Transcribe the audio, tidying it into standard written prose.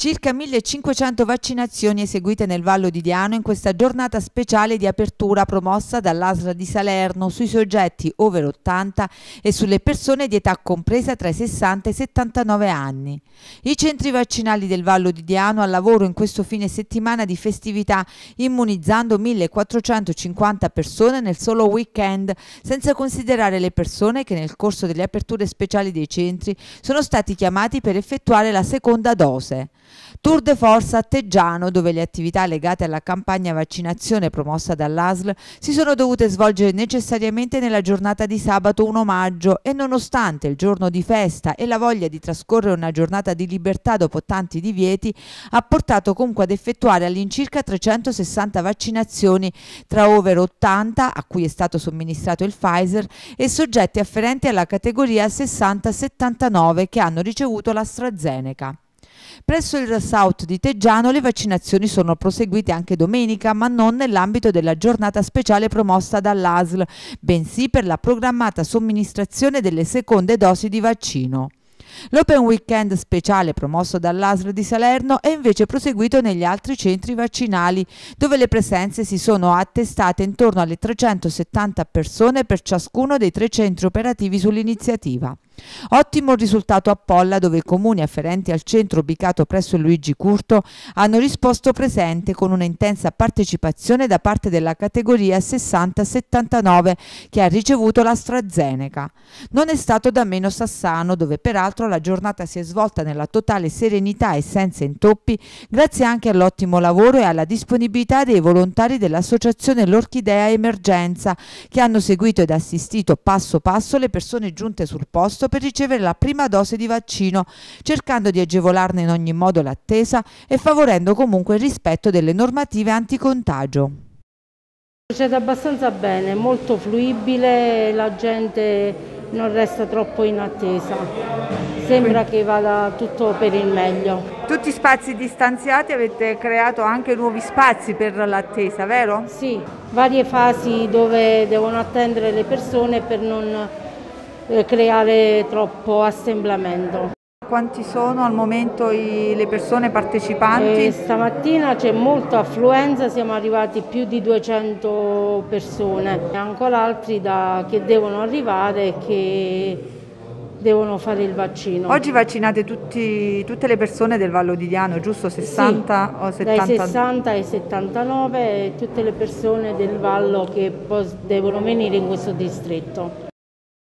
Circa 1500 vaccinazioni eseguite nel Vallo di Diano in questa giornata speciale di apertura promossa dall'ASL di Salerno sui soggetti over 80 e sulle persone di età compresa tra i 60 e i 79 anni. I centri vaccinali del Vallo di Diano al lavoro in questo fine settimana di festività, immunizzando 1450 persone nel solo weekend, senza considerare le persone che nel corso delle aperture speciali dei centri sono stati chiamati per effettuare la seconda dose. Tour de force a Teggiano, dove le attività legate alla campagna vaccinazione promossa dall'ASL si sono dovute svolgere necessariamente nella giornata di sabato 1 maggio e nonostante il giorno di festa e la voglia di trascorrere una giornata di libertà dopo tanti divieti, ha portato comunque ad effettuare all'incirca 360 vaccinazioni tra over 80, a cui è stato somministrato il Pfizer, e soggetti afferenti alla categoria 60-79 che hanno ricevuto l'AstraZeneca. Presso il South di Teggiano le vaccinazioni sono proseguite anche domenica, ma non nell'ambito della giornata speciale promossa dall'ASL, bensì per la programmata somministrazione delle seconde dosi di vaccino. L'Open Weekend speciale promosso dall'ASL di Salerno è invece proseguito negli altri centri vaccinali, dove le presenze si sono attestate intorno alle 370 persone per ciascuno dei 3 centri operativi sull'iniziativa. Ottimo il risultato a Polla, dove i comuni afferenti al centro ubicato presso il Luigi Curto hanno risposto presente con una intensa partecipazione da parte della categoria 60-79 che ha ricevuto l'AstraZeneca. Non è stato da meno Sassano, dove peraltro la giornata si è svolta nella totale serenità e senza intoppi, grazie anche all'ottimo lavoro e alla disponibilità dei volontari dell'associazione L'Orchidea Emergenza, che hanno seguito ed assistito passo passo le persone giunte sul posto per ricevere la prima dose di vaccino, cercando di agevolarne in ogni modo l'attesa e favorendo comunque il rispetto delle normative anticontagio. Procede abbastanza bene, molto fruibile, la gente non resta troppo in attesa, sembra che vada tutto per il meglio. Tutti spazi distanziati, avete creato anche nuovi spazi per l'attesa, vero? Sì, varie fasi dove devono attendere le persone per non creare troppo assemblamento. Quanti sono al momento le persone partecipanti? Stamattina c'è molta affluenza, siamo arrivati più di 200 persone, ancora altri che devono arrivare e che devono fare il vaccino. Oggi vaccinate tutte le persone del Vallo di Diano, giusto? 60 sì, o 70? Dai 60 ai 79 tutte le persone del Vallo che devono venire in questo distretto.